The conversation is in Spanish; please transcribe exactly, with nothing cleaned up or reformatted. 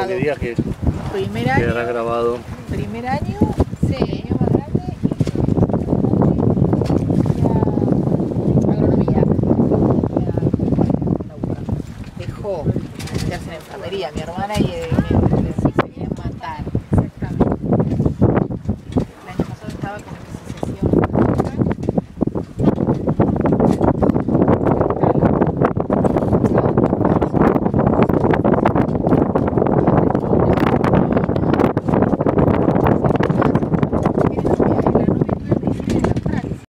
para que digas que primer año, quedará grabado. primer año, Sí. el año más grande y agronomía. Dejó meterse en enfermería mi hermana y eh, mi